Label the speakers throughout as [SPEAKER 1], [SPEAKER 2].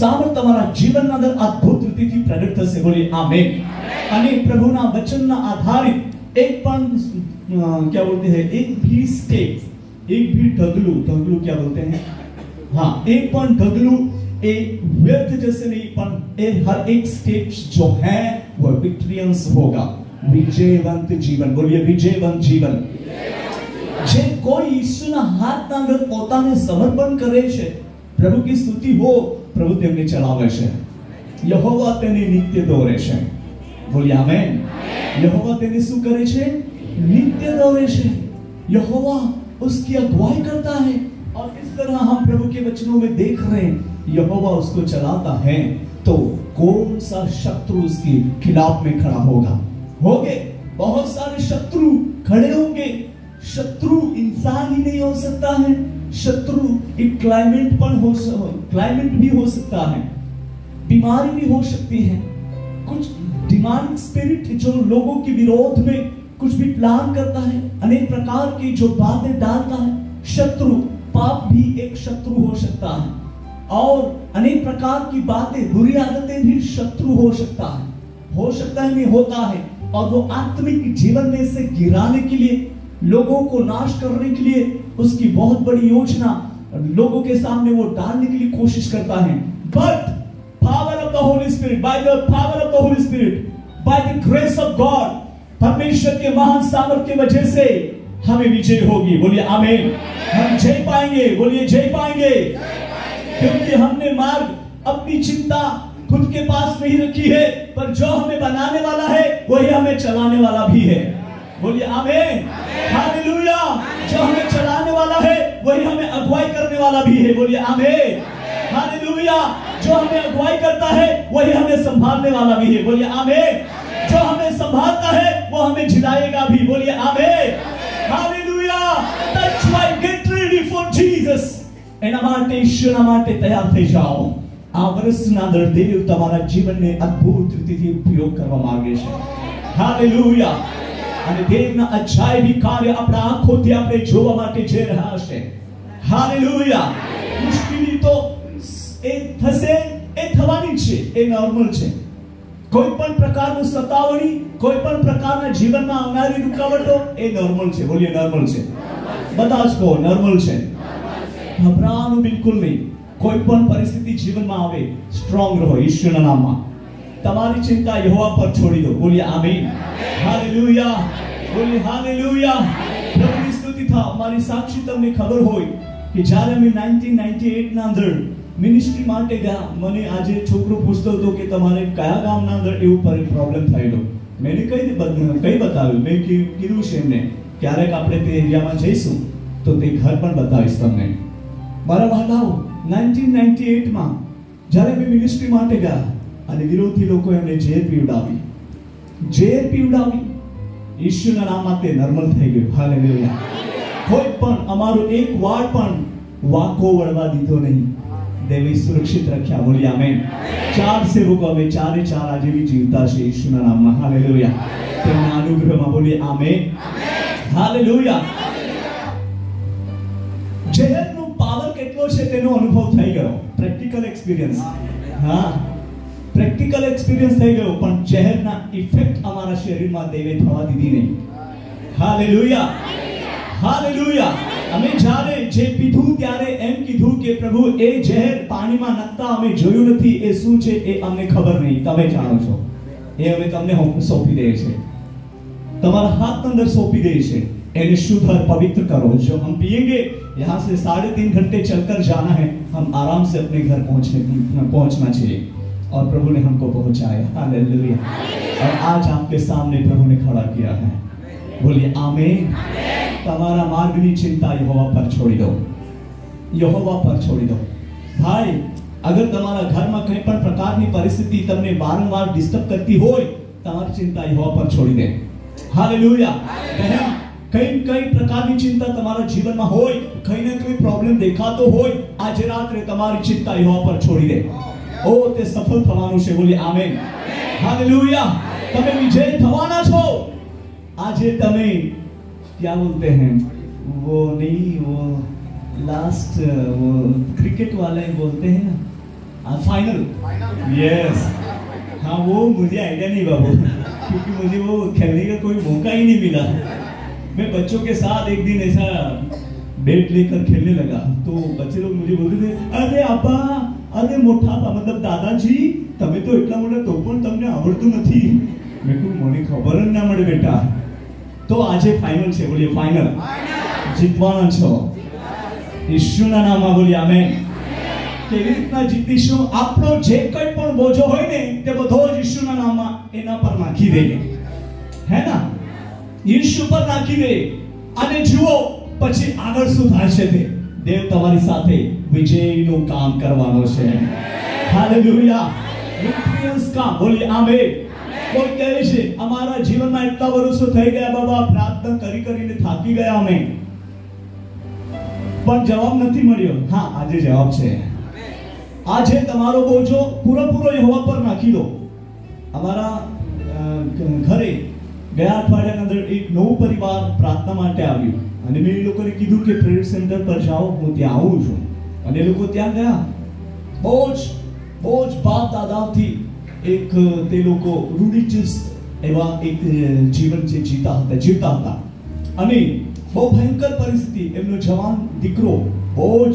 [SPEAKER 1] સામર્થ્ય તમારા જીવનના અંદર અદ્ભુત રીતેથી પ્રગટ થશે. બોલીએ આમેન. અને પ્રભુના વચનના આધારિત एक पण क्या बोलते हैं, एक भी स्टेप, एक भी ढगलू, ढगलू क्या बोलते हैं, हाँ, एक पण ढगलू एक व्यर्थ जैसे नहीं, पण हर एक स्टेप जो है वो विक्ट्रियंस होगा. विजयवंत जीवन. बोलिए विजयवंत जीवन. જે કોઈ ઈશ્વરના હાથના અંદર પોતાને સમર્પણ કરે છે, પ્રભુની સ્તુતિ હો, પ્રભુ તેમને ચલાવે છે. યહોવા તેને નિત્ય દોરે છે. બોલીએ આમેન. यहोवा तेने शू करे छे, नित्य दौरे छे. यहोवा उसकी अगुवाई करता है. और इस तरह हम प्रभु के वचनों में देख रहे हैं, यहोवा उसको चलाता है तो कौन सा शत्रु उसके खिलाफ में खड़ा होगा. होंगे बहुत सारे शत्रु खड़े होंगे. शत्रु इंसान ही नहीं हो सकता है, शत्रु एक क्लाइमेट भी हो सकता है, बीमारी भी हो सकती है, कुछ डिमांडिंग स्पिरिट जो लोगों के विरोध में कुछ भी प्लान करता है, अनेक प्रकार की जो बातें डालता है. शत्रु, पाप भी एक शत्रु हो सकता है, और अनेक प्रकार की बातें, बुरी आदतें भी शत्रु हो सकता है नहीं, होता है. और वो आत्मिक जीवन में से गिराने के लिए, लोगों को नाश करने के लिए उसकी बहुत बड़ी योजना लोगों के सामने वो डालने के लिए कोशिश करता है. But power of the Holy Spirit, by the power of the Holy Spirit, by the grace of God, परमेश्वर के महान सामर्थ्य की वजह से हमें विजय होगी. बोलिए आमेन. हम जय पाएंगे. बोलिए जय पाएंगे. क्योंकि हमने मार्ग, अपनी चिंता खुद के पास नहीं रखी है, पर जो हमें बनाने वाला है वही हमें चलाने वाला भी है. बोलिए आमेन. हालेलुया. जो हमें चलाने वाला है वही हमें अगुवाई करने वाला भी है. बोलिए आमेन. हालेलुया. जो हमें अगुवाई करता है वही हमें संभालने वाला भी है. बोलिए आमेन. जो हमें संभालता है वो हमें जिलाएगा भी. बोलिए amen. Hallelujah. That's why get ready for Jesus. એના માટે ઈશ્વરના માટે તૈયાર થઈ જાઓ. આ વર્ષના અંદર દેવ તમારા જીવનને અદ્ભુત રીતેથી ઉપયોગ કરવા માંગે છે. હાલેલુયા. અને દેવના અજાયબી કાર્ય આપણા આંખોથી આપણે જોવા માટે જઈ રહ્યા છે. હાલેલુયા. મુશ્કેલી તો એ થશે, એ થવાની છે, એ નોર્મલ છે. કોઈ પણ પ્રકારનું સતાવણી, કોઈ પણ પ્રકારના જીવનમાં આવનારી રૂકાવટો એ નોર્મલ છે. બોલીએ નોર્મલ છે. બધા જ કહો નોર્મલ છે. ઘબરાવાનું બિલકુલ નહીં. કોઈ પણ પરિસ્થિતિ જીવનમાં આવે, સ્ટ્રોંગ રહો ઈશ્વરના નામમાં. તમારી ચિંતા યહોવા પર છોડી દો. બોલીએ આમીન. હાલેલુયા. બોલીએ હાલેલુયા. પ્રભુની સ્તુતિ થાઓ. મારી સાક્ષી તમને ખબર હોય કે જ્યારે અમે 1998 ના અંદર મિનિસ્ટ્રી માટે ગયા, મને આજે છોકરો પૂછતો હતો કે તમારે કયા ગામના અંદર એવું પ્રોબ્લેમ થયેલો. મેં કઈ બતાવ્યું. મેં કીધું છે એમને ક્યારેક આપણે તે એરિયામાં જઈશું તો તે ઘર પણ બતાવીશ તમને. મારા વાલાઓ 1998 માં જ્યારે અમે મિનિસ્ટ્રી માટે ગયા અને વિરોધી લોકો એમને ઝેર પીવડાવી. ઈશ્વરના નામમાં તે નોર્મલ થઈ ગયું. હાલેલુયા. કોઈ પણ અમારું એક વાળ પણ વાંકો વળવા દીધો નહીં. देवी सुरक्षित रख्या. बोलिए आमेन. 4 सेवको हमें चारे चार आज भी जीवता છે ઈશ્વરના નામમાં. હાલેલુયા. તેમના અનુગ્રહમાં. બોલીએ આમેન. હાલેલુયા. જહેરનો પાવર કેટલો છે તેનો અનુભવ થઈ ગયો. Practical experience. હા, પ્રેક્ટિકલ એક્સપિરિયન્સ થઈ ગયો. પણ જહેરના ઇફેક્ટ અમારા શરીરમાં દેવે થવા દીધી નહીં. હાલેલુયા. હાલેલુયા. અમે જ્યારે જે પીધું ત્યારે એમ કીધું કે પ્રભુ એ ઝેર પાણીમાં નાખતા અમે જોયું નથી, એ શું છે એ અમને ખબર નહીં, તમે જાણો છો. એ અમે તમને સોંપી દઈએ છે, તમારા હાથ અંદર સોંપી દઈએ છે. એને शुद्ध और पवित्र करो. जो हम पिएंगे यहाँ से 3.5 घंटे चलकर जाना है, हम आराम से अपने घर पहुंचना चाहिए. और प्रभु ने हमको पहुंचाया. हालेलुया. और आज आपके सामने प्रभु ने खड़ा किया है. बोलिए आमीन. તમારા માર્ગની चिंता यहोवा पर छोड़ी दो. यहोवा पर छोड़ी दो. भाई, अगर તમારા ઘરમાં કઈ પણ પ્રકારની પરિસ્થિતિ તમને વારંવાર ડિસ્ટર્બ કરતી હોય, તમારી ચિંતા यहोवा पर छोड़ी दे. हालेलुया. કઈ પ્રકારની ચિંતા તમારા જીવનમાં હોય, કઈ ને કઈ પ્રોબ્લેમ દેખાતો હોય, આજે રાત્રે તમારી ચિંતા यहोवा पर छोड़ी दे. ઓ તે સફળ થવાનું છે. બોલી આમેન. હાલેલુયા. તમે વિજય થવાના છો. આજે તમે क्या बोलते हैं वो नहीं, वो लास्ट वो क्रिकेट वाले बोलते हैं ना, फाइनल, यस। हाँ, वो मुझे आइडिया नहीं बाबू, क्योंकि मुझे वो खेलने का कोई मौका ही नहीं मिला। मैं बच्चों के साथ एक दिन ऐसा बैट लेकर खेलने लगा, तो बच्चे लोग मुझे बोलते थे, अरे अब्बा, अरे मोटा मतलब दादाजी, તમે તો એટલા મોટા તો પણ તમને આવડતું નથી। મેં કહ્યું મને ખબર જ ના મળે બેટા। તો આજે ફાઇનલ છે, બોલીએ ફાઇનલ, જીતવાના છો ઈશ્વરના નામમાં, બોલીએ આમેન। કેવી રીતના જીતીશું? આપણો જે કંઈ પણ બોજો હોય ને તે બધો જ ઈશ્વરના નામમાં એના પર નાખી દઈએ, હે ના? ઈશ્વર પર નાખી દે અને જુઓ પછી આગળ શું થશે તે દેવ તમારી સાથે વિજયનું કામ કરવાનો છે। હાલેલુયા, વિક્ટોરિયસ કામ, બોલીએ આમેન। કોઈ કહે છે અમારા જીવનમાં એટલા વર્ષો થઈ ગયા બાબા, પ્રાર્થના કરી કરીને થાકી ગયા અમે, પણ જવાબ નથી મળ્યો। હા, આજે જવાબ છે। આજે તમારો બોજો પૂરેપૂરો યહોવા પર નાખી દો। અમારા ઘરે ગયા અઠવાડિયાના અંદર એક નવું પરિવાર પ્રાર્થના માટે આવ્યું અને મેં એ લોકોને કીધું કે પ્રેયર સેન્ટર પર જાઓ, હું ત્યાં આવું છું। અને એ લોકો ત્યાં ગયા। બહુ જ બાપ દાદાથી એક તે લોકો રૂઢિચુસ્ત એવા એક જીવન જે જીવતા હતા અને બહુ ભયંકર પરિસ્થિતિ, એમનો જવાન દીકરો બહુ જ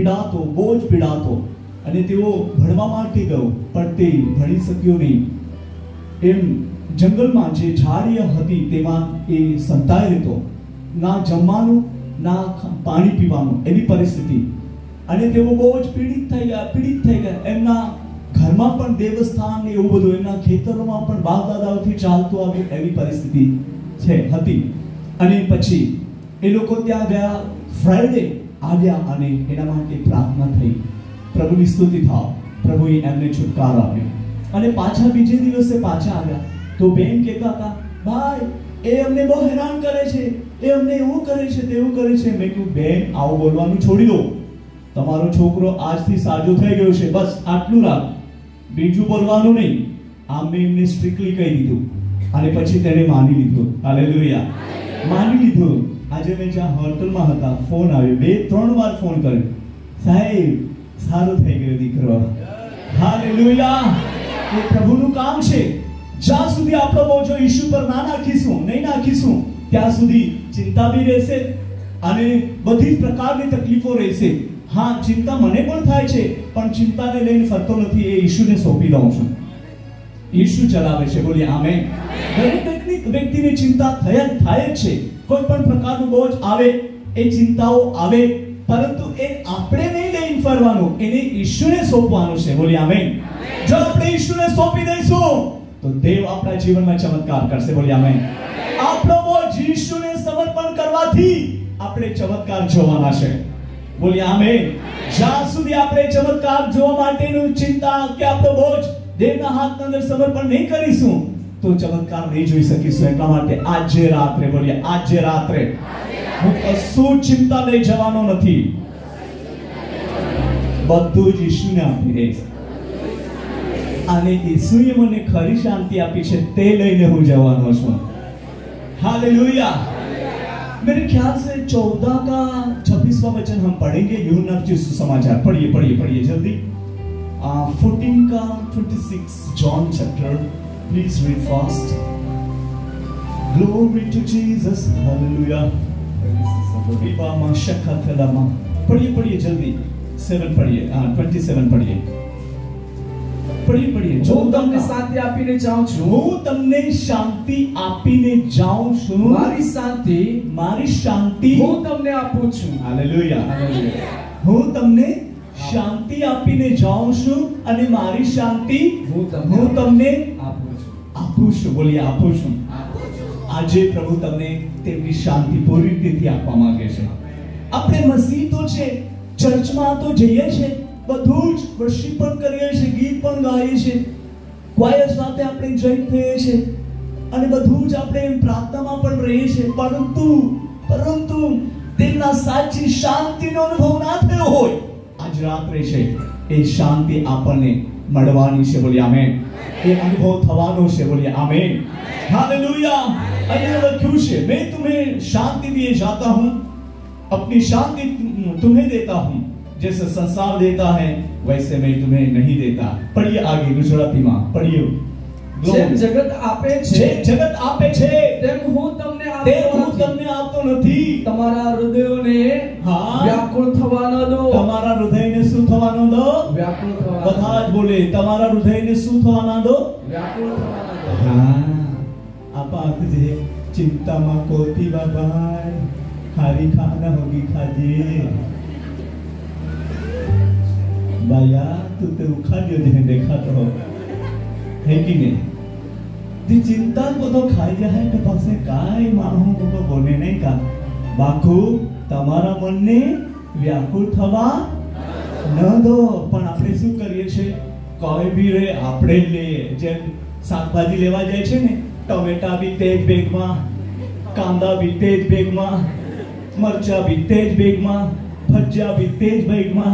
[SPEAKER 1] પીડાતો અને તેઓ ભણવા માટે ગયો પણ તે ભણી શક્યો નહીં। એમ જંગલમાં જે ઝાડીઓ હતી તેમાં એ સંતાઈ રહેતો, ના જમવાનું ના પાણી પીવાનું, એવી પરિસ્થિતિ। અને તેઓ બહુ જ પીડિત થઈ ગયા। એમના ઘરમાં પણ દેવસ્થાન ને એવું બધું, એમના ખેતરોમાં પણ બાપ દાદાઓથી ચાલતું આવ્યું, એવી પરિસ્થિતિ હતી। અને પછી એ લોકો ત્યાં ગયા, ફ્રાઈડે આવ્યા અને એના માટે પ્રાર્થના થઈ। પ્રભુની સ્તુતિ થાવ, પ્રભુએ એમને છુટકારો આપ્યો અને પાછા બીજે દિવસે પાછા આવ્યા તો બેન કહેતા હતા, ભાઈ એ અમને બહુ હેરાન કરે છે, એ અમને એવું કરે છે, તેવું કરે છે। મેં કહ્યું બેન, આવું બોલવાનું છોડી દો, તમારો છોકરો આજથી સાજો થઈ ગયો છે, બસ આટલું રાખ, બીજું બોલવાનું નહીં। આમ મેં એમને સ્ટ્રિક્ટલી કહી દીધું અને પછી તેને માની લીધું। હાલેલુયા, માની લીધું। આજે મેં જ્યાં હોટલમાં હતા, ફોન આવ્યો, 2-3 વાર ફોન કર્યો, સાહેબ સારું થઈ ગયો દીકરો। હાલેલુયા, એ પ્રભુનું કામ છે। જ્યાં સુધી આપણો બોજો ઈશ્વર પર નહીં નાખીશું ત્યાં સુધી ચિંતા બી રહેશે અને બધી જ પ્રકારની તકલીફો રહેશે। હા, ચિંતા મને પણ થાય છે, પણ ચિંતાને લઈને ફરતો નથી, એ ઈશ્વરને સોંપી દઉં છું। ઈશ્વર ચલાવે છે, બોલીએ આમેન। દરેક વ્યક્તિને ચિંતા થાય જ છે। કોઈ પણ પ્રકારનું બોજ આવે, એ ચિંતાઓ આવે, પરંતુ એ આપણે નહીં લઈને ફરવાનું, એને ઈશ્વરને સોંપવાનું છે, બોલીએ આમેન। જો આપણે ઈશ્વરને સોંપી દઈશું તો દેવ આપણા જીવનમાં ચમત્કાર કરશે, બોલીએ આમેન। આપણો બોજ ઈશ્વરને સમર્પણ કરવાથી આપણે ચમત્કાર જોવાના છે, બોલીએ આમેન। જ્યાં સુધી આપણે ચમત્કાર જોવા માટેનું ચિંતા કે આપણો બોજ દેવના હાથના અંદર સમર્પણ નહીં કરીશું તો ચમત્કાર નહીં જોઈ શકીશું। એટલા માટે આજે રાત્રે, બોલીએ આજે રાત્રે, હું કશું ચિંતા લઈ જવાનો નથી, બધું જ ઈશ્વરને આપી દઈશ અને ઈશ્વરે મને ખરી શાંતિ આપી છે તે લઈને હું જવાનો છું। हालेलुया। मेरे ख्याल से 14 का 26वां वचन हम पढ़ेंगे, यूहन्ना के सुसमाचार। पढ़िए जल्दी। 14 का 26, John chapter, please read fast। Glory to Jesus, hallelujah। पढ़िए जल्दी। 7 पढ़िए, 27 पढ़िए।
[SPEAKER 2] जो તમને શાંતિ આપીને જાઉં છું,
[SPEAKER 1] હું તમને શાંતિ આપીને જાઉં છું, મારી શાંતિ
[SPEAKER 2] હું તમને આપું છું।
[SPEAKER 1] હાલેલુયા, હું તમને શાંતિ આપીને જાઉં છું અને મારી શાંતિ હું તમને આપું છું, બોલીએ આપું છું। આજે પ્રભુ તમને તેમની શાંતિ પૂરી રીતે આપવા માંગે છે। આપણે મસીહ તો છે, ચર્ચમાં તો જઈએ છે, બધું જ વર્શિપ પણ કરીએ છીએ, ગીત પણ ગાઈએ છીએ, ક્વાયર સાથે આપણે જોઈન્ટ થઈએ છીએ અને બધું જ આપણે પ્રાર્થનામાં પણ રહીએ છીએ, પરંતુ તેમના સાચી શાંતિનો અનુભવ ના થયો હોય, આજ રાત્રે છે એ શાંતિ આપણને મળવાની છે, બોલીએ આમેન। એ અનુભવ થવાનો છે, બોલીએ આમેન। હાલેલુયા। અહીંયા લખ્યું છે, मैं तुम्हें शांति दिए जाता हूं, अपनी शांति तुम्हें देता हूं, जैसे संसार देता है वैसे मैं तुम्हें नहीं देता। पढ़िए आगे गुजराती में पढ़िए।
[SPEAKER 2] જેમ જગત આપે છે
[SPEAKER 1] જગત આપે છે
[SPEAKER 2] તેમ હું તમને
[SPEAKER 1] આપતો નથી।
[SPEAKER 2] તમારા હૃદયોને વ્યાકુળ થવા ન દો।
[SPEAKER 1] તમારા હૃદયને શું થવા ન દો? વ્યાકુળ થવા। બધા જ બોલે તમારા હૃદયને શું થવા ન દો? વ્યાકુળ થવા ન દો। હા આપા જે ચિંતામાં કોતી બાબાઈ ખારી ખાના હોગી ખાજે बाया तू ते उखाड़ियो जे देखा तो है कि नहीं? ती चिंता को तो खाई जाए तो पासे काय माहू को बोले नहीं का बाकू तमारा मन ने व्याकुल थवा न दो। पण આપણે શું કરીએ છે કોઈ બી રે આપણે લે જેમ શાકભાજી લેવા જાય છે ને ટમેટા બી તેજ બેગમાં, કાંદા બી તેજ બેગમાં, મરચા બી તેજ બેગમાં, ભજીયા બી તેજ બેગમાં,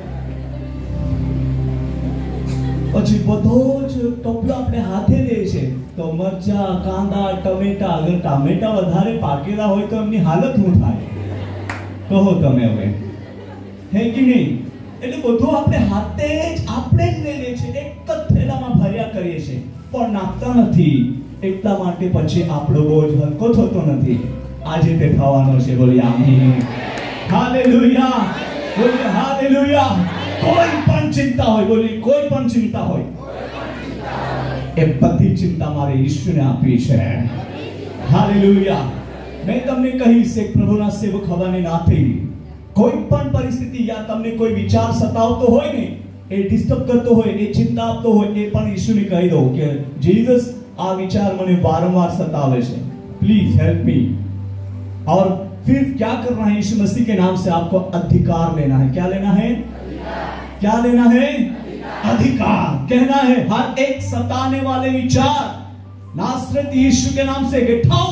[SPEAKER 1] પછી બધો જ ટોપલો આપણે હાથે લે છે તો મરચા, કાંદા, ટમેટા, અગર ટામેટા વધારે પાકેલા હોય તો એમની હાલત શું થાય કહો તમે હવે, હે કે નહીં? એટલે બધું આપણે હાથે જ આપણે જ લઈ લે છે, એક જ થેલામાં ભર્યા કરીએ છે પણ નાખતા નથી। એટલા માટે પછી આપણો બોજ હલકો થતો નથી। આજે તે થવાનો છે। બોલી આમીન, હાલેલુયા, બોલી હાલેલુયા। कोई पण चिंता होय, बोली कोई पण चिंता होय, ए बधी चिंता मारे यीशु ने आपी छे। हालेलुया। मैं तमने कही से प्रभुना सेवक हवाने नाते कोई पण परिस्थिति या तमने कोई विचार सतावतो होय ने ए डिस्टर्ब करतो होय, ए चिंता आपतो होय, ए पण यीशु ने कही दो कि जीसस आ विचार मने वारंवार सतावे छे, प्लीज हेल्प मी। और फिर क्या करना है? यीशु मसीह के नाम से आपको अधिकार लेना है। क्या लेना है? क्या लेना है? अधिकार। कहना है हर एक सताने वाले विचार नासरत यीशु के नाम से गेट आउट।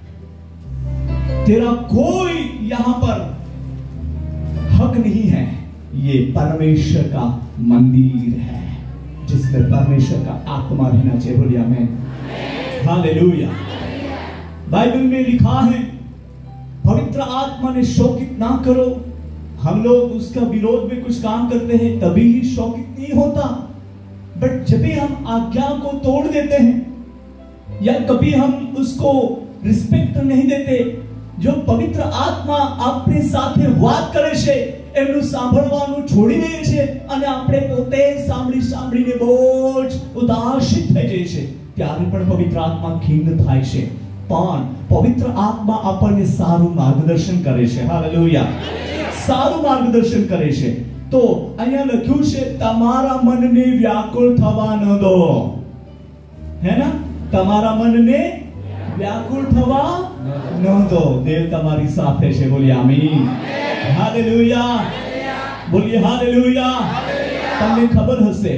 [SPEAKER 1] तेरा कोई यहां पर हक नहीं है। ये परमेश्वर का मंदिर है जिसमें परमेश्वर का आत्मा रहना चाहिए। बोलिए आमीन, हालेलुया। बाइबल में लिखा है पवित्र आत्मा ने शोकित ना करो। हम लोग उसका विरोध में कुछ काम करते हैं तभी ही शोकित नहीं होता, बट जब भी हम आज्ञा को तोड़ देते हैं या कभी हम उसको रिस्पेक्ट नहीं देते, जो पवित्र आत्मा अपने साथे વાત કરે છે એમનું સાંભળવાનું છોડી દે છે અને આપણે પોતે સાંભળીને બહુ જ ઉદાસીત થઈ જાય છે, ત્યારે પણ પવિત્ર આત્મા ખિન્ન થાય છે। પણ પવિત્ર આત્મા આપણને સારું માર્ગદર્શન કરે છે। હાલેલુયા। સારું માર્ગદર્શન કરે છે। તો અહીંયા લખ્યું છે તમારા મનને વ્યાકુળ થવા ન દો, હે ના? તમારા મનને વ્યાકુળ થવા ન દો। દેવ તમારી સાથે છે। બોલીએ આમીન, હાલેલુયા, બોલીએ હાલેલુયા। તમને ખબર હશે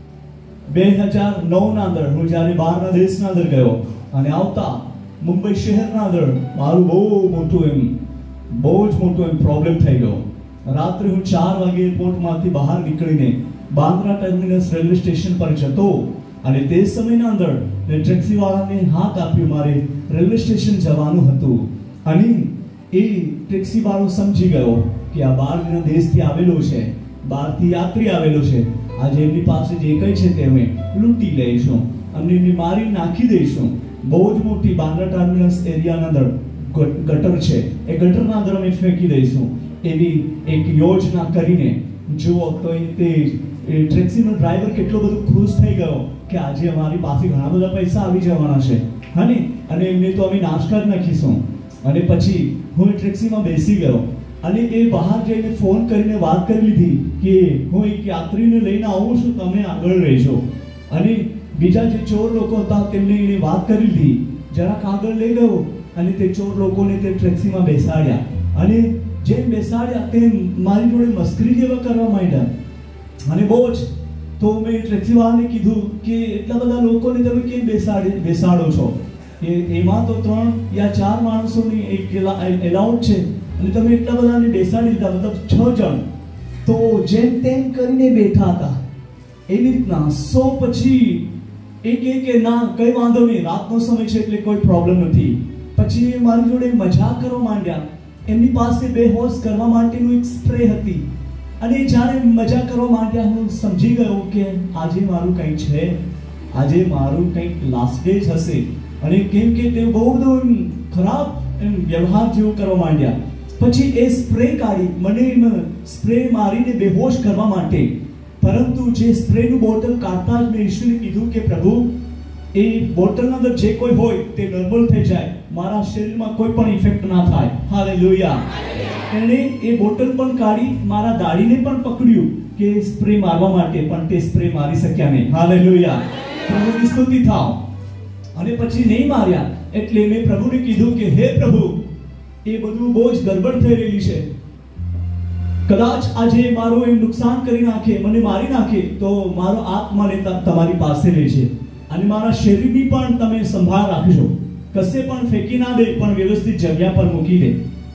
[SPEAKER 1] 2009 ના અંદર હું જ્યારે બહારના દેશના અંદર ગયો અને આવતા મુંબઈ શહેરના અંદર મારું બહુ જ મોટો પ્રોબ્લેમ થઈ ગયો। રાત્રે હું 4 વાગે એરપોર્ટમાંથી બહાર નીકળીને બાંદ્રા ટર્મિનસ રેલવે સ્ટેશન પર જતો અને તે સમયના અંદર ટેક્સીવાળાને હાથ આપ્યો મારે રેલવે સ્ટેશન જવાનું હતું અને એ ટેક્સીવાળો સમજી ગયો કે આ બહારના દેશથી આવેલો છે, બહારથી યાત્રી આવેલો છે, આજે એમની પાસે જે કંઈ છે તે અમે લૂંટી લઈશું, અમને એમને મારી નાખી દઈશું। બહુ જ મોટી બાંદ્રા ટર્મિનસ એરિયાના અંદર ગટર છે, એ ગટરના અંદર અમે ફેંકી દઈશું એવી એક યોજના કરીને જુઓ તો તે ટેક્સીનો ડ્રાઈવર કેટલો બધો ખુશ થઈ ગયો કે આજે અમારી પાસે ઘણા બધા પૈસા આવી જવાના છે, હા ને, અને એમને તો અમે નાશ કરી નાખીશું। અને પછી હું ટેક્સીમાં બેસી ગયો અને એ બહાર જઈને ફોન કરીને વાત કરી લીધી કે હું એક યાત્રીને લઈને આવું છું, તમે આગળ રહેજો। અને બીજા જે ચોર લોકો હતા તેમને એને વાત કરી લીધી, જરાક આગળ લઈ ગયો અને તે ચોર લોકોને તે ટેક્સીમાં બેસાડ્યા અને જેમ બેસાડ્યા તે મારી જોડે મસ્કરી જેવા કરવા માંડ્યા અને બહુ જ। તો મેં ટેક્સીવાળાને કીધું કે એટલા બધા લોકોને તમે કેમ બેસાડો છો? એમાં તો 3 या 4 માણસોની એક એલાઉડ છે અને તમે એટલા બધાને બેસાડી દીધા, મતલબ 6 જણ તો જેમ તેમ કરીને બેઠા હતા એવી રીતના। સો પછી એ કહે કે ના કઈ વાંધો નહીં, રાતનો સમય છે એટલે કોઈ પ્રોબ્લેમ નથી। પછી મારી જોડે મજાક કરવા માંડ્યા। એમની પાસે બેહોશ કરવા માટેનું એક સ્પ્રે હતી અને જ્યારે મજા કરવા માંડ્યા હું સમજી ગયો કે આજે મારું કંઈક છે, આજે મારું કંઈક લાસ્ટ ડે હશે. અને કેમ કે તે બહુ બધું ખરાબ વ્યવહાર જેવું કરવા માંડ્યા. પછી એ સ્પ્રે કાઢી મને સ્પ્રે મારીને બેહોશ કરવા માટે. પરંતુ જે સ્પ્રેનું બોટલ કાઢતા જ મેં ઈશ્વરને કીધું કે પ્રભુ, એ બોટલના અંદર જે કોઈ હોય તે નોર્મલ થઈ જાય, મારા શરીરમાં કોઈ પણ ઇફેક્ટ ના થાય. હાલેલુયા. એણે એ બોટલ પણ કાઢી મારા દાઢીને પણ પકડ્યું કે સ્પ્રે મારવા માટે, પણ તે સ્પ્રે મારી શક્યા નહીં. હાલેલુયા. પ્રભુની સ્તુતિ થાવ. અને પછી નહીં માર્યા એટલે મેં પ્રભુને કીધું કે હે પ્રભુ, એ બધું બહુ જ ગડબડ થઈ રહેલી છે. કદાચ આજે મારું એમ નુકસાન કરી નાખે, મને મારી નાખે, તો મારો આત્માને તમારી પાસે રહેશે અને મારા શરીરની પણ તમે સંભાળ રાખજો. કશે પણ ફેંકી ના દે, પણ વ્યવસ્થિત જગ્યા પર મૂકી દે.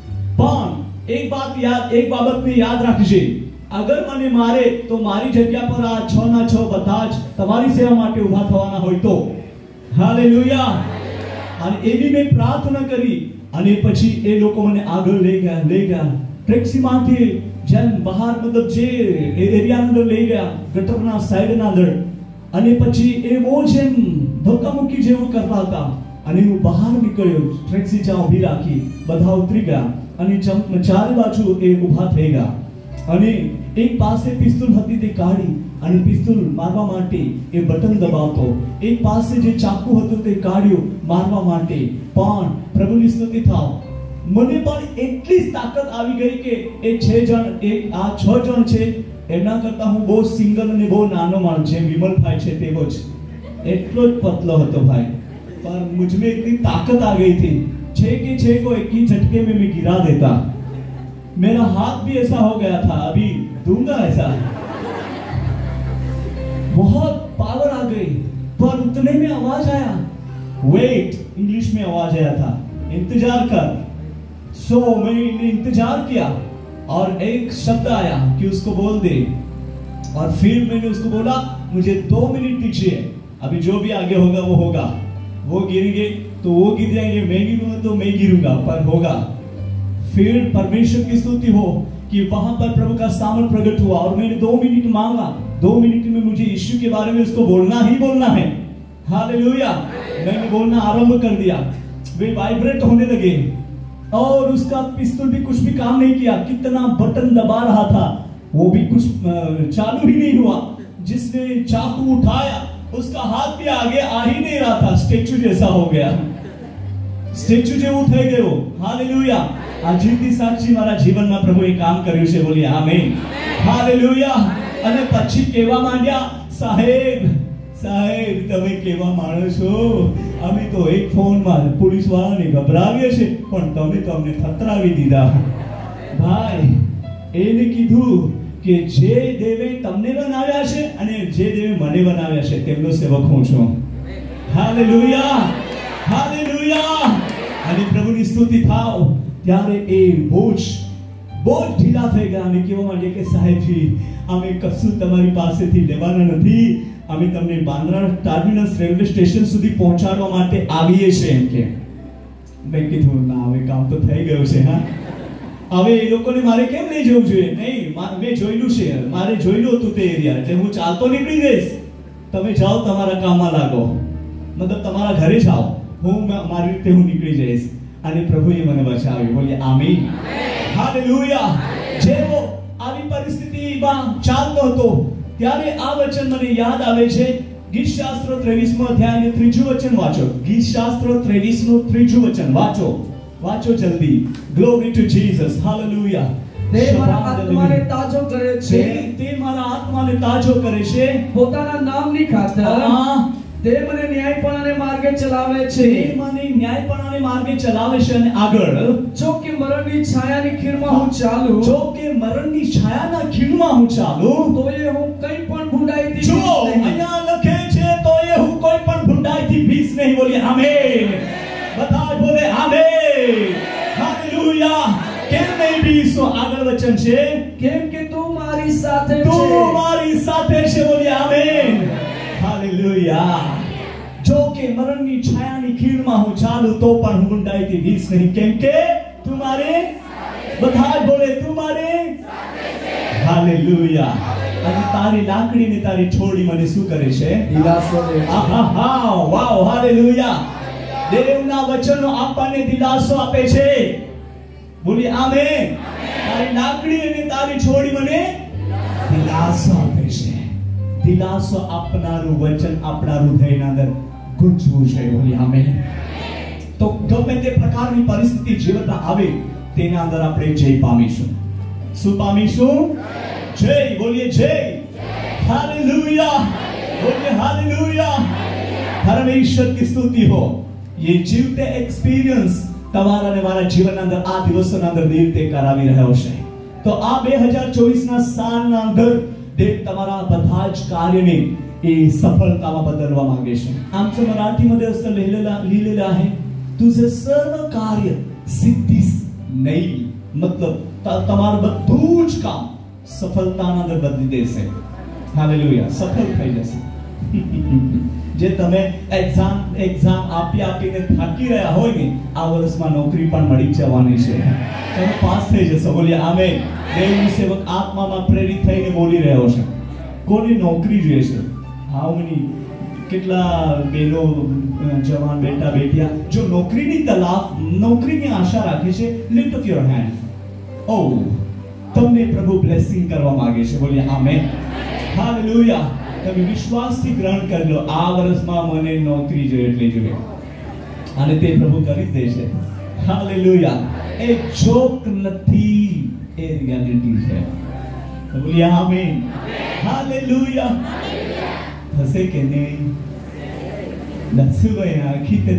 [SPEAKER 1] પણ એક બાબતને યાદ રાખજે, અગર મને મારે તો મારી જગ્યા પર આ 6 ના 6 બધા જ તમારી સેવા માટે ઊભા થવાના હોય તો. હાલેલુયા. અને એવી મેં પ્રાર્થના કરી અને પછી એ લોકો મને આગળ લઈ ગયા ટેક્સીમાંથી જેમ બહાર મતલબ જે એરિયાની અંદર લઈ ગયા, ગટરના સાઈડના અંદર. અને પછી એ બહુ જેમ ધક્કામુક્કી જેવું કરતા હતા અને હું બહાર નીકળ્યો, ટેક્સી જ્યાં ઊભી રાખી, બધા ઉતરી ગયા અને ચારે બાજુ એ ઊભા થઈ ગયા. અને એક પાસે પિસ્તોલ હતી તે કાઢી અને પિસ્તોલ મારવા માટે એ બટન દબાવતો. એક પાસે જે ચાકુ હતું તે કાઢ્યું મારવા માટે. પણ પ્રભુની સ્તુતિ થાવ, મને પણ એટલી જ તાકાત આવી ગઈ કે એ 6 જણ, આ 6 જણ છે એમના કરતા હું બહુ સિંગલ અને બહુ નાનો માણસ, જેમ વિમલભાઈ છે તેવો જ, એટલો જ પતલો હતો ભાઈ. पर मुझ में इतनी ताकत आ गई थी, 6 को एक ही झटके में मैं गिरा देता. मेरा हाथ भी ऐसा हो गया था, अभी दूंगा ऐसा. बहुत पावर आ गई. पर उतने में आवाज आया, वेट, इंग्लिश में आवाज आया था, इंतजार कर. सो मैंने इंतजार किया और एक शब्द आया कि उसको बोल दे. और फिर मैंने उसको बोला मुझे 2 मिनट दीजिए, अभी जो भी आगे होगा वो होगा. वो गिरेंगे तो वो गिर जाएंगे, मैं गिरूंगा तो मैं गिरूंगा, पर होगा. फिर परमेश्वर की स्तुति हो कि वहां पर प्रभु का सामर्थ प्रकट हुआ और मैंने 2 मिनट मांगा. 2 मिनट में मुझे यीशु के बारे में उसको बोलना ही बोलना है. हालेलुया. मैंने बोलना आरंभ कर दिया. वे वाइब्रेट होने लगे और उसका पिस्तौल भी कुछ भी काम नहीं किया. कितना बटन दबा रहा था वो भी कुछ चालू ही नहीं हुआ. जिसने चाकू उठाया उसका हाथ भी आगे आ ही नहीं रहा था, स्टेच्यू जैसा हो गया. સ્ટેચ્યુ જેવું થઈ ગયું. હાલેલુયા. આ જીવતી સાક્ષી મારા જીવનમાં પ્રભુએ કામ કર્યું છે. બોલીએ આમેન. હાલેલુયા. અને પછી કહેવા માંડ્યા, સાહેબ તમે કેવા માણસ છો, અમે તો એક ફોનમાં પોલીસ વાળાને ગભરાવીએ છે, પણ તમે તો અમને થતરાવી દીધા. ભાઈ, એને કીધું કે જે દેવે તમને બનાવ્યા છે અને જે દેવે મને બનાવ્યા છે તેમનો સેવક હું છું. હાલેલુયા. હાલેલુયા. અને પ્રભુની સ્તુતિ થાવ. ત્યારે એ બોજ ઢીલા થઈ ગયા અને કહેવા માંડ્યા કે સાહેબજી, અમે કશું તમારી પાસેથી લેવાના નથી, અમે તમને બાંદ્રા ટર્મિનસ રેલવે સ્ટેશન સુધી પહોંચાડવા માટે આવીએ છીએ એમ કે. મેં કીધું ના, હવે કામ તો થઈ ગયું છે. હા, હવે એ લોકોને મારે કેમ નહીં જવું જોઈએ? નહીં, મેં જોયેલું છે, મારે જોયેલું હતું તે એરિયા, એટલે હું ચાલતો નીકળી જઈશ. તમે જાઓ, તમારા કામમાં લાગો, મતલબ તમારા ઘરે જાઓ, હું મારી રીતે હું નીકળી જઈશ. અને પ્રભુએ મને બચાવ્યું. બોલીએ આમીન. હાલેલુયા. જેવો આવી પરિસ્થિતિમાં ચાલતો હતો ત્યારે આ વચન મને યાદ આવે છે. ગીતશાસ્ત્ર 23મો અધ્યાયનું 3જું વચન વાંચો. ગીતશાસ્ત્ર 23નું 3જું વચન વાંચો જલ્દી. Glory to Jesus. હાલેલુયા.
[SPEAKER 2] તે મારા આત્માને તાજો કરે છે,
[SPEAKER 1] તે મારા આત્માને તાજો કરે છે
[SPEAKER 2] પોતાના નામની ખાતર. તે મને ન્યાયપણાને માર્ગે ચલાવે છે.
[SPEAKER 1] તે મને ન્યાયપણાને માર્ગે ચલાવે છે. અને આગળ,
[SPEAKER 2] જો કે મરણની છાયાની ખીણમાં હું ચાલું,
[SPEAKER 1] જો કે મરણની છાયાના ખીણમાં હું ચાલું,
[SPEAKER 2] તો એ હું કંઈ પણ ભૂંડાઈથી
[SPEAKER 1] જો અહીંયા લખે છે તો એ હું કોઈ પણ ભૂંડાઈથી ભીસ નહીં. બોલીએ આમેન. બધા બોલે આમેન. હાલેલુયા. કેમ નહીં ભીસ? આગળ વચન છે,
[SPEAKER 2] કેમ કે તું મારી સાથે છે.
[SPEAKER 1] તું મારી સાથે છે. બોલીએ આમેન. હાલેલુયા. જો કે મરણની છાયાની ખીણમાં હું ચાલું તો પણ હું ઊંડાઈથી ભીસ નહીં, કેમ કે તું મારે, બધા બોલે તું મારે. હાલેલુયા. અને તારી લાકડી ને તારી છોડી મને શું કરે છે?
[SPEAKER 2] દિલાસો દે છે.
[SPEAKER 1] આહા, વાવ, હાલેલુયા. દેવના વચનો આપણને દિલાસો આપે છે. બોલી આમેન. તારી લાકડી અને તારી છોડી મને દિલાસો આપે છે. દિલાસો આપનારું વચન આપણા હૃદયના અંદર ગુંજવું છે. બોલી આમેન. તો ગમે તે પ્રકારની પરિસ્થિતિ જીવનમાં આવે તેના અંદર આપણે જય પામીશું. શું પામીશું? જય. બોલીએ જય. हालेलुया. बोलिए हालेलुया. परमेश्वर की स्तुति हो. ये जीवते एक्सपीरियंस તમારા અને મારા જીવનના અંદર આ દિવસોના અંદર દેવ તે કરાવી રહ્યો છે. તો આ 2024 ના સાલના અંદર देव તમારા બધા જ કાર્યને એ सफलताમાં બદલવા માંગે છે. आमचं मराठीमध्ये असं लिहिलेलं आहे, तुझे सर्व कार्य सिद्धीस નહીં, મતલબ તમારું બધું જ કામ સફળતાના અંદર બદલી દેશે. હાલેલુયા. સફળ થઈ જશે. જે તમે એક્ઝામ આપીને થાકી રહ્યા હોય ને, આ વર્ષમાં નોકરી પણ મળી જવાની છે. તમે પાસ થઈ જશો. બોલીએ આમેન. દેવનો સેવક આત્મામાં પ્રેરિત થઈને બોલી રહ્યો છે. કોની નોકરી જોઈએ છે? હાઉ મેની કેટલા બેનો જવાન બેટા બેટિયા જો નોકરીની આશા રાખે છે, લિફ્ટ અપ યોર હેન્ડ. ઓ તમને પ્રભુ બ્લેસિંગ કરવા માંગે છે. બોલીએ આમેન. હાલેલુયા. તમે વિશ્વાસથી ગ્રહણ કરી લો, આ વર્ષમાં મને નોકરી જોઈએ એટલે જોઈએ, અને તે પ્રભુ કરી દે છે. હાલેલુયા. એ જોક નથી, એ રિયાલિટી છે. બોલીએ આમેન. હાલેલુયા. થશે કે નહીં? દસુભાઈ આખી તે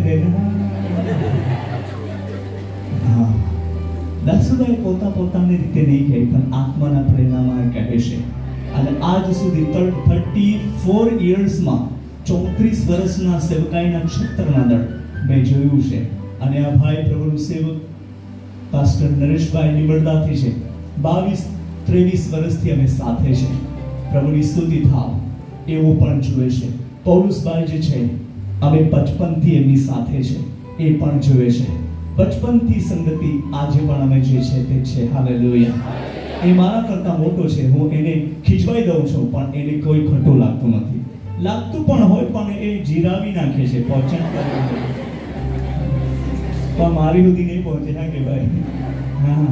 [SPEAKER 1] દસુભાઈ પોતાની રીતે નહીં કહે, પણ આત્માના પ્રેરણામાં કહે છે. અને આજ સુધી 34 યર્સમાં 34 વર્ષના સેવકાઈના ક્ષેત્રના અંદર મેં જોયું છે. અને આ ભાઈ પ્રભુનું સેવક પાસ્ટર નરેશભાઈ નિબળદાથી છે. 22-23 વર્ષથી અમે સાથે છે. પ્રભુની સ્તુતિ થાવ. એવો પણ જોવે છે. પૌલુસભાઈ જે છે, અમે બચપનથી એમની સાથે છે, એ પણ જોવે છે. બચપનથી સંગતિ આજે પણ અમે જે છે તે છે. હાલેલુયા. એ મારા કરતા મોટો છે, હું એને ખીજવાઈ દઉં છું, પણ એને કોઈ ખોટું લાગતું નથી. લાગતું પણ હોય પણ એ જીરાવી નાખે છે, પહોંચણ કરે છે, પણ મારી સુધી નહીં પહોંચે. ના કે ભાઈ, હા,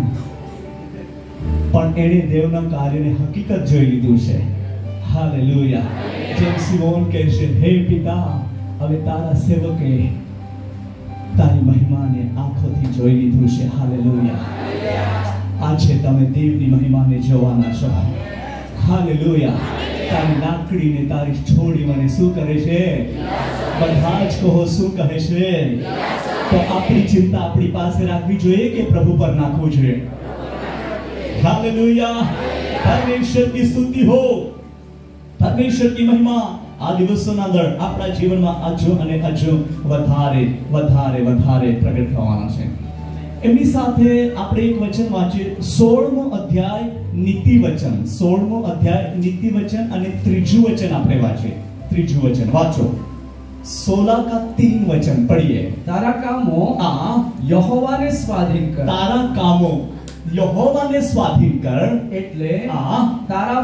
[SPEAKER 1] પણ એણે દેવના કાર્યને હકીકત જોઈ લીધું છે. હાલેલુયા. જેમ સિમોન કહે છે, હે પિતા, હવે તારા સેવકે તારી મહિમાને આંખોથી જોઈ લીધું છે. હાલેલુયા. આજે તમે દેવની મહિમાને જોવાના છો. હાલેલુયા. તારી લાકડીને તારી છોડી મને શું કરે છે? બધા જ કહો શું કહે છે? તો આપણી ચિંતા આપણી પાસે રાખવી જોઈએ કે પ્રભુ પર નાખવું જોઈએ? હાલેલુયા. પરમેશ્વર की स्तुति हो. પરમેશ્વર की महिमा આ દિવસોના અંદર આપણા જીવનમાં હજુ અને હજુ વધારે પ્રગટ થવાના છે. એમની સાથે આપણે એક વચન વાંચીએ, 16મો અધ્યાય નીતિ વચન. 16મો અધ્યાય નીતિ વચન અને ત્રીજું વચન આપણે વાંચીએ. ત્રીજું વચન વાંચો. 16 का 3 वचन पढ़िए.
[SPEAKER 2] तारा कामो यहोवाने स्वाधीन कर.
[SPEAKER 1] तारा कामो यहोवाने स्वाधीन कर.
[SPEAKER 2] એટલે તારા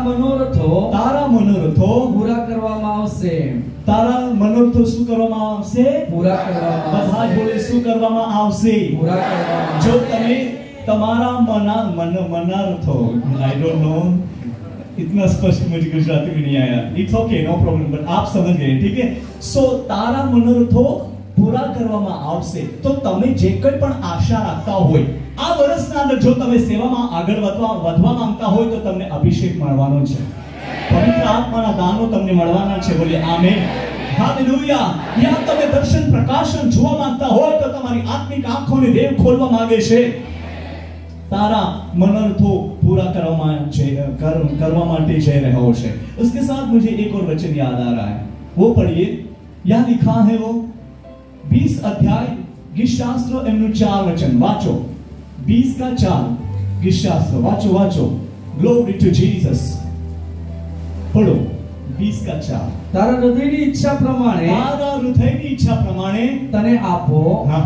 [SPEAKER 2] મનોરથો પૂરા કરવામાં આવશે. તારા મનોરથો શું કરવામાં આવશે? પૂરા કરવામાં.
[SPEAKER 1] બધા બોલે શું કરવામાં આવશે?
[SPEAKER 2] પૂરા કરવામાં.
[SPEAKER 1] જો તમે તમારા મનોરથો, आई डोंट नो, इतना स्पष्ट मुझे गुजराती में नहीं आया. It's okay, no problem, but आप समझ गए. ठीक है. सो तारा मनोरथो પૂરા કરવામાં આવશે. તો તમે જે કંઈ પણ આશા રાખતા હોય આ વર્ષના અંદર, જો તમે સેવામાં આગળ વધવા માંગતા હોય, તો તમને અભિષેક મળવાનો છે. પવિત્ર આત્માના દાનો તમને મળવાના છે. બોલીએ આમેન. હાલેલુયા. યા તમે દર્શન પ્રકાશન જોવા માંગતા હોય, તો તમારી આત્મિક આંખોને દેવ ખોલવા માંગે છે. तारा मनोरथो पूरा करवा माटे जय रहा है. उसके साथ मुझे एक और वचन याद आ रहा है, वो पढ़िए. यहाँ लिखा है वो 20 अध्याय गीतशास्त्र एमનું 4 वचन वाचो. 20 का 4 गीतशास्त्र वाचो. Glory to Jesus. पढ़ो 20 का 4.
[SPEAKER 2] તારા હૃદયની ઈચ્છા પ્રમાણે તને આપો.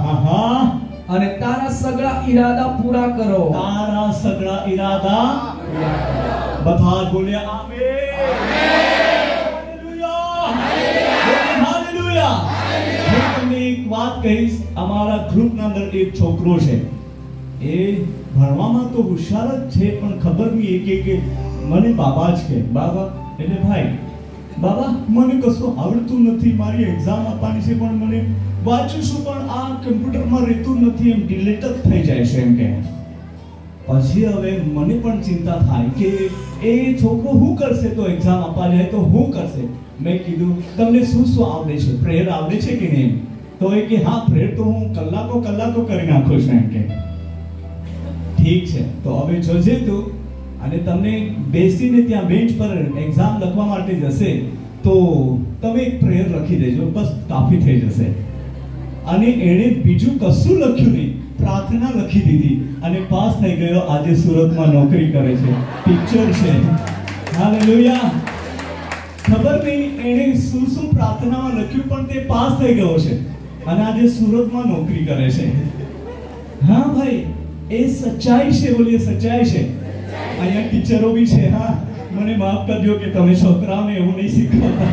[SPEAKER 2] અને તારા સગળા ઈરાદા પૂરા કરો.
[SPEAKER 1] બધા જ બોલે આમેન, હાલેલુયા, હાલેલુયા. હું તમને એક વાત કહીશ, અમારા ગ્રુપના અંદર એક છોકરો છે, એ ભણવામાં તો હોશિયાર જ છે, પણ ખબર નહીં કે મને બાબા જ કે બાબા, એટલે ભાઈ બાબા મને કશું આવડતું નથી, મારી એક્ઝામ આપવાની છે પણ મને વાંચું છું પણ આ કમ્પ્યુટરમાં રહેતું નથી, એમ ડિલેટ જ થઈ જાય છે એમ કે. પછી હવે મને પણ ચિંતા થાય કે એ છોકરો શું કરશે, તો એક્ઝામ આપવા જાય તો શું કરશે. મેં કીધું તમને શું શું આવડે છે, પ્રેયર આવડે છે કે નહીં? તો એ કે હા પ્રેયર તો હું કલાકો કરી નાખું છું એમ કે. ઠીક છે, તો હવે જોજે તું, અને તમને બેસીને ત્યાં બેન્ચ પર એક્ઝામ લખવા માટે જશે તો તમે એક પ્રેયર લખી દેજો, બસ કાફી થઈ જશે. અને એણે બીજું કશું લખ્યું નહીં, પ્રાર્થના લખી દીધી અને પાસ થઈ ગયો. આજે સુરતમાં નોકરી કરે છે, ટીચર છે. હાલેલુયા. ખબર નહીં એણે શું શું પ્રાર્થનામાં લખ્યું, પણ તે પાસ થઈ ગયો છે અને આજે સુરતમાં નોકરી કરે છે. હા ભાઈ, એ સચ્ચાઈ છે, બોલીએ સચ્ચાઈ છે. અહીંયા ટીચરો બી છે, હા મને માફ કરજો કે તમે છોકરાઓને એવું નહીં શીખવતા,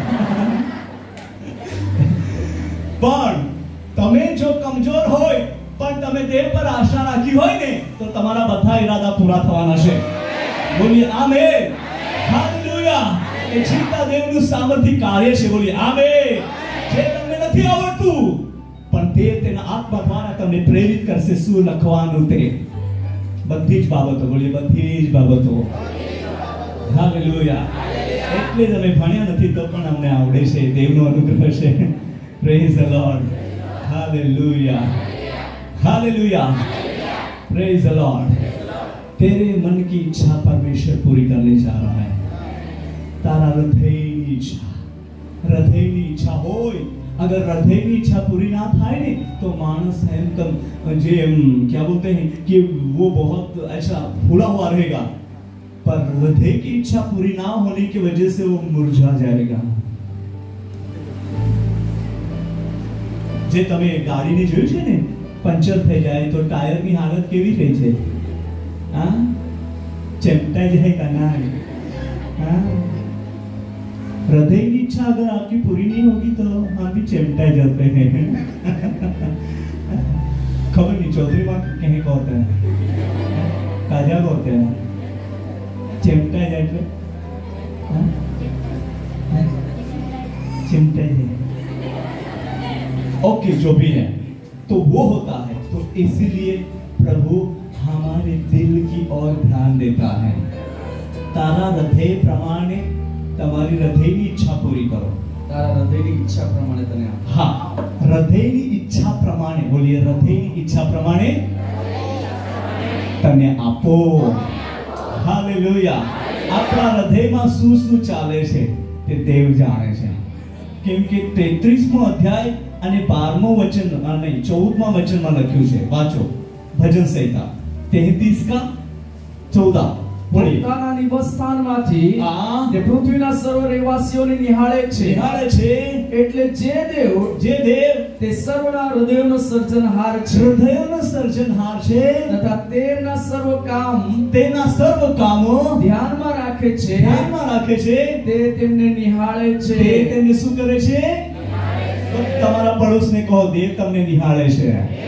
[SPEAKER 1] પણ તમે જો કમજોર હોય પણ તમે દેવ પર આશા રાખી હોય ને તો તમારા બધા ઈરાદા પૂરા થવાના છે. બોલીએ આમેન, હાલેલુયા. એ જીવતા દેવનું સામર્થ્ય કાર્ય છે. બોલીએ આમેન. જે તમને નથી આવડતું પણ તે તેના આત્મા દ્વારા તમને પ્રેરિત કરશે શું લખવાનું તે. બધી જ બાબતો, બોલીએ બધી જ બાબતો. હાલેલુયા. એટલે જ અમે ભણ્યા નથી તો પણ અમને આવડે છે, દેવનો અનુગ્રહ છે. Praise the Lord. Hallelujah, hallelujah, praise the Lord. तेरे मन की इच्छा परमेश्वर पूरी करने जा रहा है. तारा हृदयनी ઈચ્છા હોય, अगर हृदयनी इच्छा पूरी ना થાય ને તો માણસ એમ જે क्या बोलते हैं कि वो बहुत ऐसा फूला हुआ रहेगा, पर हृदय की इच्छा पूरी ना होने की वजह से वो मुरझा जाएगा. જે તમે ગાડીને જોયું છે ને, પંચર થઈ જાય તો ટાયરની હાલત કેવી થઈ છે? હા, ચમટા જાય કના. हाँ, हृदय की इच्छा अगर आपकी पूरी नहीं होगी तो हम भी चमटा जाते हैं. खबर नहीं चौधरी माँ कहीं को होता है, काजा को होता है, चमटा जाए चिमटा है. ओके, जो भी है तो वो होता है. तो इसीलिए प्रभु हमारे दिल की ओर ध्यान देता है. तारा हृदय प्रमाणे તમારી હૃદયની ઈચ્છા પૂરી કરો.
[SPEAKER 2] તારા હૃદયની ઈચ્છા પ્રમાણે તને આપો.
[SPEAKER 1] હા, હૃદયની ઈચ્છા પ્રમાણે, બોલીએ હૃદયની ઈચ્છા પ્રમાણે તને આપો. હાલેલુયા. આપણા હૃદયમાં શું શું ચાલે છે તે દેવ જાણે છે. કેમ કે 33મો અધ્યાય અને 12મો વચન નહીં 14મા વચનમાં લખ્યું છે. વાંચો ભજન સંહિતા 33:14.
[SPEAKER 2] પોતાના નિવાસસ્થાનમાંથી તે પૃથ્વીના સર્વ રહેવાસીઓને નિહાળે છે. એટલે જે દેવ તે સર્વના હૃદયનો સર્જનહાર છે.
[SPEAKER 1] હૃદયનો સર્જનહાર છે
[SPEAKER 2] તથા તેમના સર્વ
[SPEAKER 1] કામો
[SPEAKER 2] ધ્યાનમાં રાખે છે. તે તેમને નિહાળે છે.
[SPEAKER 1] તે તેમને શું કરે છે? તમારા પડોશને કહો, દેવ તમને નિહાળે છે.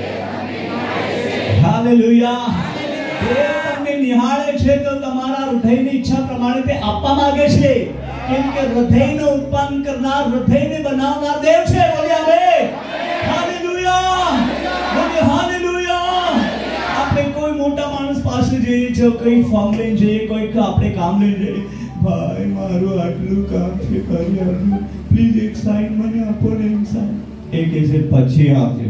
[SPEAKER 1] હાલેલુયા. દેવ તમને નિહાળે છે તો તમારા હૃદયની ઈચ્છા પ્રમાણે તે આપવા માંગે છે. કેમ કે હૃદયનો ઉત્પન્ન કરનાર, હૃદયને બનાવનાર દેવ છે. બોલીએ આમેન. હાલેલુયા, બોલીએ હાલેલુયા. આપણે કોઈ મોટા માણસ પાસે જઈએ છો, કોઈ ફોર્મ લઈને જઈએ, કોઈ આપણે કામ લઈને જઈએ, ભાઈ મારું આટલું કામ છે, કરી આપજો પ્લીઝ, એક સાઈન મને આપો ને. એક સાઈન એ કહે છે પછી આપજે.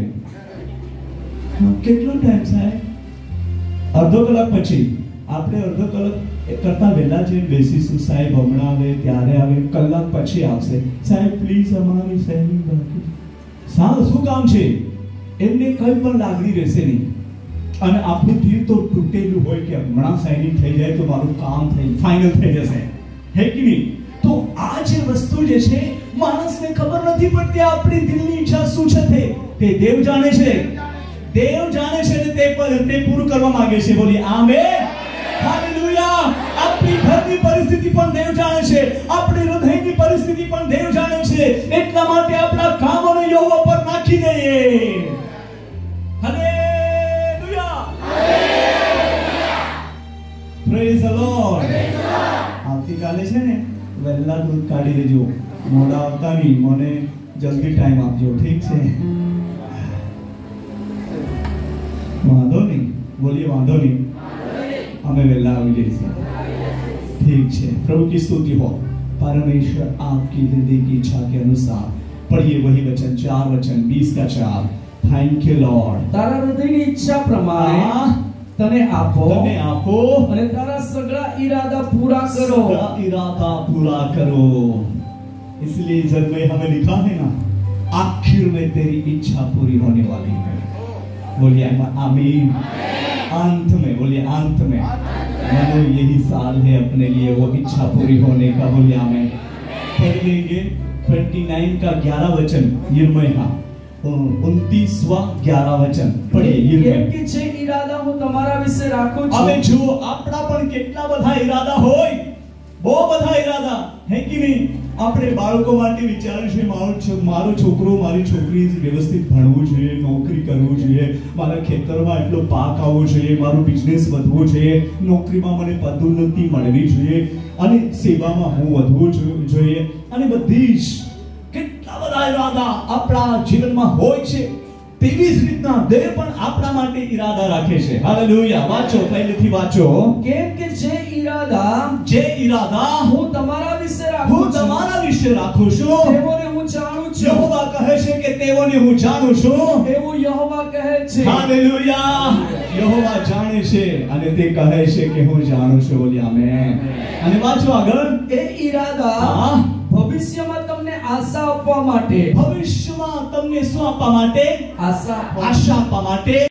[SPEAKER 1] કેટલો ટાઈમ સાહેબ? અડધો કલાક પછી. આપણે અડધો કલાક કરતા વહેલા જઈને બેસીશું. સાહેબ હમણાં આવે, ત્યારે આવે, કલાક પછી આવશે. સાહેબ પ્લીઝ અમારી સેવિંગ બાકી. શું કામ છે? એમને કંઈ પણ લાગણી રહેશે નહીં. અને આપણું દિલ તો તૂટેલું હોય કે હમણાં સાઇનિંગ થઈ જાય તો મારું કામ ફાઇનલ થઈ જશે, હે કે નહીં? તો આ જે વસ્તુ જે છે માણસને ખબર નથી પડતી આપણી દિલની ઈચ્છા શું છે તે દેવ જાણે છે. દેવ જાણે છે ને તે પૂરું કરવા માંગે છે. બોલીએ આમેન. હાલેલુયા. આપણી ઘરની પરિસ્થિતિ પણ દેવ જાણે છે, આપણી હૃદયની પરિસ્થિતિ પણ દેવ જાણે છે. એટલા માટે આપણા કામોને યહોવા પર નાખી દઈએ. Hallelujah, praise the Lord. આવતીકાલે છે ને વહેલા દૂધ કાઢી લેજો, મોડા આવતા નહીં, મને જલ્દી ટાઈમ આપજો, ઠીક છે? વાંધો નહીં, બોલીએ વાંધો નહીં, અમે वैला આવી જઈશું, ठीक है? प्रभु की स्तुति हो. परमेश्वर आपकी हृदय की इच्छा के अनुसार पढ़िए वही वचन, 4 वचन 20 का 4. Thank you lord.
[SPEAKER 2] तारा हृदयની ઈચ્છા પ્રમાણે તને આપો અને તારા સગળા ઈરાદા પૂરા કરો.
[SPEAKER 1] सगला इरादा पूरा करो. इसलिए जब में हमें लिखा है ना, आखिर में तेरी इच्छा पूरी होने वाली है. बोलिए आमीन. अंत में, बोलिए अंत में, मानो यही साल है अपने लिए वो इच्छा पूरी होने का. बोलिए आमीन. पढ़ लेंगे 29 का 11 वचन, यिर्मयाह 29वां 11 वचन पढ़िए.
[SPEAKER 2] કેમ કે જે ઈરાદા હું તમારા વિશે રાખું છું.
[SPEAKER 1] હવે જો આપણા પણ કેટલા બધા ઈરાદા હોય, બહુ બધા ઈરાદા હે કે નહીં. આપણે બાળકો માટે વિચાર્યું છે, મારો છોકરો મારી છોકરી વ્યવસ્થિત ભણવું જોઈએ, નોકરી કરવું જોઈએ, મારા ખેતરમાં એટલો પાક આવવો જોઈએ, મારો બિઝનેસ વધવો જોઈએ, નોકરીમાં મને પદોન્નતિ મળવી જોઈએ અને સેવામાં હું વધવું જોઈએ, અને બધી જ કેટલા બધા ઈરાદા આપણા જીવનમાં હોય છે. તેવી જ રીતના દેવ પણ આપણા માટે ઈરાદા રાખે છે. હાલેલુયા. વાંચો, પહેલેથી વાંચો.
[SPEAKER 2] કેમ કે જે ઈરાદા
[SPEAKER 1] હું
[SPEAKER 2] તમારા વિશે
[SPEAKER 1] રાખું છું
[SPEAKER 2] તેઓને હું જાણું છું.
[SPEAKER 1] યહોવા કહે છે કે તેઓને હું જાણું છું.
[SPEAKER 2] એવું યહોવા કહે છે.
[SPEAKER 1] હાલેલુયા. યહોવા જાણે છે અને તે કહે છે કે હું જાણું છું. બોલી આમેન. અને વાંચો આગળ.
[SPEAKER 2] એ ઈરાદા ભવિષ્યમાં તમને આશા આપવા માટે.
[SPEAKER 1] ભવિષ્યમાં તમને શું આપવા માટે?
[SPEAKER 2] આશા
[SPEAKER 1] આપવા માટે.